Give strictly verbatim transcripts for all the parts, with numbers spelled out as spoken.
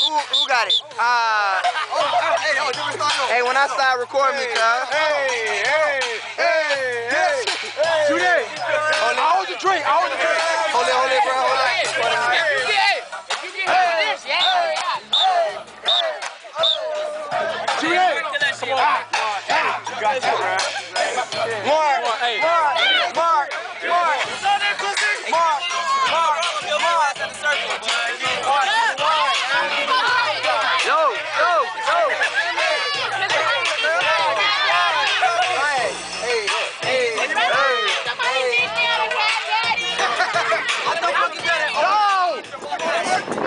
who, who got it? Uh, oh, hey, oh, hey, when I start recording me, cuz. Hey, hey, hey, hey, hey. Today, I hold the drink. I hold the drink. Hold it, hold it, bro. Hold it. If you get, if you get this, yeah. Today, come on. You got that, right? Mark, Mark, Mark, Mark, Mark, Mark, Mark. Yo, yo, yo. Hey, hey, hey, hey. Somebody teach me how to cat daddy. I thought you got it. No!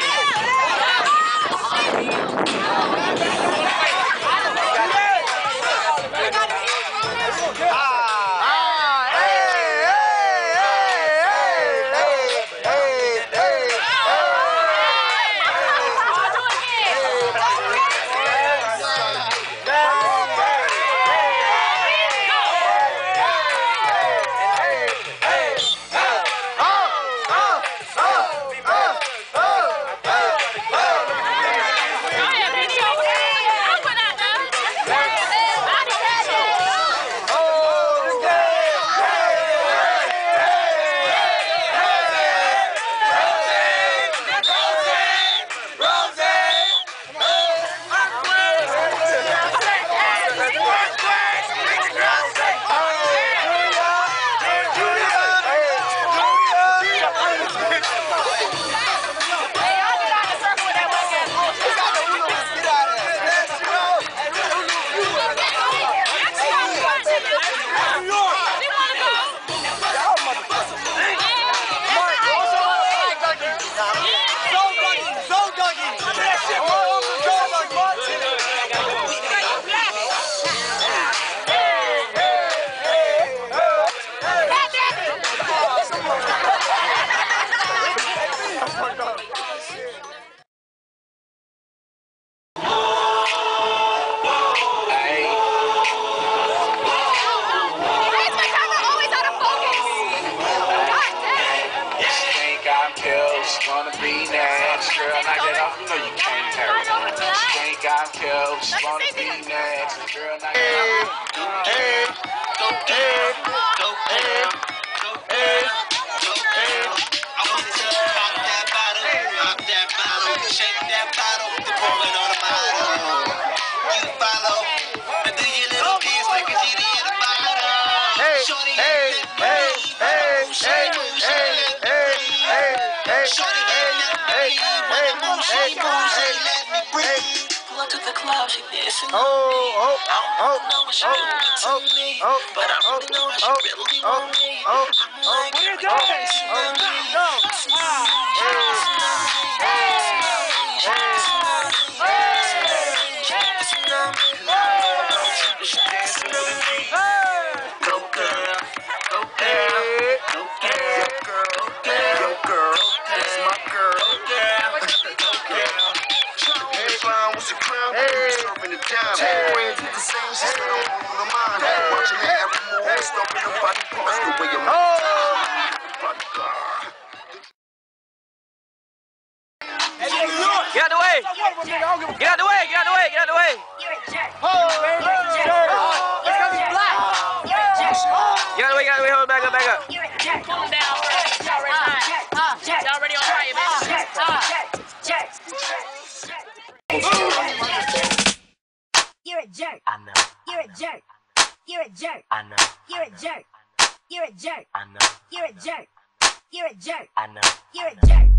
Gonna be next, girl, knock that off, you know you can't carry it. Think I'm killed, she's gonna be next, girl, knock that off. Hey, Go down, go down, go down, go down. I want to pop that bottle, pop that bottle, shake that bottle, the pouring on the bottle. You follow, and do your little piece like a genie in a bottle. Shorty, hey, hey, hey, hey, hey, hey, hey, hey. Shorty getting that breathe, when I move, she moves, she let me breathe. Pull up to the club, she dancing on me. oh, I don't oh, know what she oh, doing to oh, me, oh, but I oh, really know what she oh, really oh, want me. oh, I'm like, What are you girl, doing? dancing on me, Go. dancing on me, dancing on me, dancing on me, dancing on me, dancing on me, dancing on me. Go girl, go girl, go girl, girl, yo girl, that's my girl, go girl. Hey, flying with your crown, serving the dime. Friends hit the same, she said I'm on the mind. Watching her every move, stomping her body parts the way I'm Get out the way! Get out the way! Get out the way! Get out the way! It's gonna be black. Get out the way! Get out the way! Hold it back up! Back up! Pull them down. Y'all ready? Y'all ready on fire, bitch? You're a jerk. I know. You're a jerk. You're a jerk. I know. You're a jerk. You're a jerk. I know. You're a jerk. You're a jerk. I know. You're a jerk.